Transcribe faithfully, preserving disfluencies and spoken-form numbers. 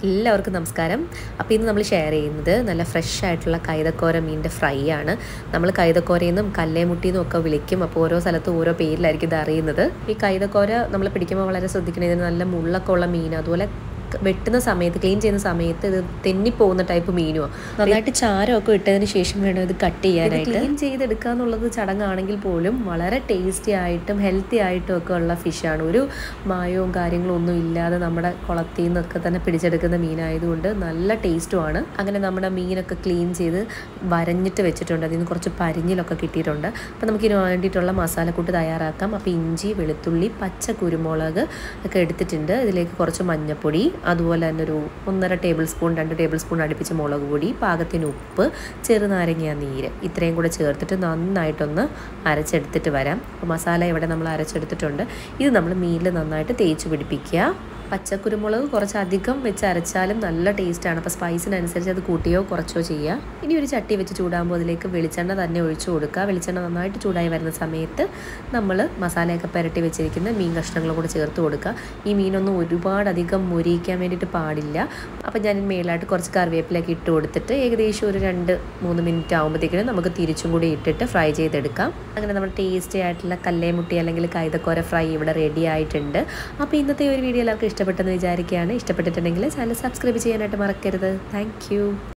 എല്ലാവർക്കും നമസ്കാരം. അപ്പോൾ ഇന്ന് നമ്മൾ ഷെയർ ചെയ്യുന്നത് നല്ല ഫ്രഷ് ആയിട്ടുള്ള കൈതക്കോര മീനിൻ്റെ ഫ്രൈ ആണ്. നമ്മൾ കൈതക്കോരയെന്നും കല്ലേമുട്ടിയെന്നും ഒക്കെ വിളിക്കും. അപ്പോൾ ഓരോ സ്ഥലത്തും ഓരോ പേരിലായിരിക്കും ഇത് അറിയുന്നത്. ഈ കൈതക്കോര നമ്മൾ പിടിക്കുമ്പോൾ വളരെ ശ്രദ്ധിക്കണം. ഇതിന് നല്ല മുള്ളൊക്കെ ഉള്ള മീൻ, അതുപോലെ വെട്ടുന്ന സമയത്ത് ക്ലീൻ ചെയ്യുന്ന സമയത്ത് ഇത് തെന്നിപ്പോകുന്ന ടൈപ്പ് മീനുമോ നന്നായിട്ട് ചാരമൊക്കെ ഇട്ടതിന് ശേഷം വേണം ഇത് കട്ട് ചെയ്യാനായിട്ട്. ക്ലീൻ ചെയ്തെടുക്കുക എന്നുള്ളത് ചടങ്ങാണെങ്കിൽ പോലും വളരെ ടേസ്റ്റി ആയിട്ടും ഹെൽത്തി ആയിട്ടും ഒക്കെ ഉള്ള ഫിഷാണ്. ഒരു മായവും കാര്യങ്ങളും ഒന്നും ഇല്ലാതെ നമ്മുടെ കുളത്തിൽ നിന്നൊക്കെ തന്നെ പിടിച്ചെടുക്കുന്ന മീനായതുകൊണ്ട് നല്ല ടേസ്റ്റുമാണ്. അങ്ങനെ നമ്മുടെ മീനൊക്കെ ക്ലീൻ ചെയ്ത് വരഞ്ഞിട്ട് വെച്ചിട്ടുണ്ട്. അതിൽ നിന്ന് കുറച്ച് പരിഞ്ഞിലൊക്കെ കിട്ടിയിട്ടുണ്ട്. അപ്പോൾ നമുക്കിതിന് വേണ്ടിയിട്ടുള്ള മസാലക്കൂട്ട് തയ്യാറാക്കാം. അപ്പോൾ ഇഞ്ചി, വെളുത്തുള്ളി, പച്ച കുരുമുളക് ഒക്കെ എടുത്തിട്ടുണ്ട്. ഇതിലേക്ക് കുറച്ച് മഞ്ഞൾപ്പൊടി, അതുപോലെ തന്നെ ഒരു ഒന്നര ടേബിൾ സ്പൂൺ രണ്ട് ടേബിൾ സ്പൂൺ അടുപ്പിച്ച് മുളക് പൊടി, പാകത്തിന് ഉപ്പ്, ചെറുനാരങ്ങ നീര് ഇത്രയും കൂടെ ചേർത്തിട്ട് നന്നായിട്ടൊന്ന് അരച്ചെടുത്തിട്ട് വരാം. അപ്പോൾ മസാല ഇവിടെ നമ്മൾ അരച്ചെടുത്തിട്ടുണ്ട്. ഇത് നമ്മൾ മീനിൽ നന്നായിട്ട് തേച്ച് പിടിപ്പിക്കുക. പച്ചക്കുരുമുളക് കുറച്ചധികം വെച്ച് അരച്ചാലും നല്ല ടേസ്റ്റാണ്. അപ്പോൾ സ്പൈസിനനുസരിച്ച് അത് കൂട്ടിയോ കുറച്ചോ ചെയ്യുക. ഇനി ഒരു ചട്ടി വെച്ച് ചൂടാകുമ്പോൾ അതിലേക്ക് വെളിച്ചെണ്ണ തന്നെ ഒഴിച്ചു കൊടുക്കുക. വെളിച്ചെണ്ണ നന്നായിട്ട് ചൂടായി വരുന്ന സമയത്ത് നമ്മൾ മസാലയൊക്കെ പുരട്ടി വെച്ചിരിക്കുന്ന മീൻ കഷ്ണങ്ങളും കൂടെ ചേർത്ത് കൊടുക്കുക. ഈ മീനൊന്നും ഒരുപാടധികം മൊരിയിക്കാൻ വേണ്ടിയിട്ട് പാടില്ല. അപ്പോൾ ഞാൻ മേലായിട്ട് കുറച്ച് കറിവേപ്പിലൊക്കെ ഇട്ട് കൊടുത്തിട്ട് ഏകദേശം ഒരു രണ്ട് മൂന്ന് മിനിറ്റ് ആകുമ്പോഴത്തേക്കിനും നമുക്ക് തിരിച്ചും കൂടി ഇട്ടിട്ട് ഫ്രൈ ചെയ്തെടുക്കാം. അങ്ങനെ നമ്മുടെ ടേസ്റ്റി ആയിട്ടുള്ള കല്ലേമുട്ടി അല്ലെങ്കിൽ കൈതക്കോര ഫ്രൈ ഇവിടെ റെഡി ആയിട്ടുണ്ട്. അപ്പോൾ ഇന്നത്തെ ഒരു വീഡിയോ എല്ലാവർക്കും ഇഷ്ടപ്പെട്ടെന്ന് വിചാരിക്കുകയാണ്. ഇഷ്ടപ്പെട്ടിട്ടുണ്ടെങ്കിൽ ചാനൽ സബ്സ്ക്രൈബ് ചെയ്യാനായിട്ട് മറക്കരുത്. താങ്ക്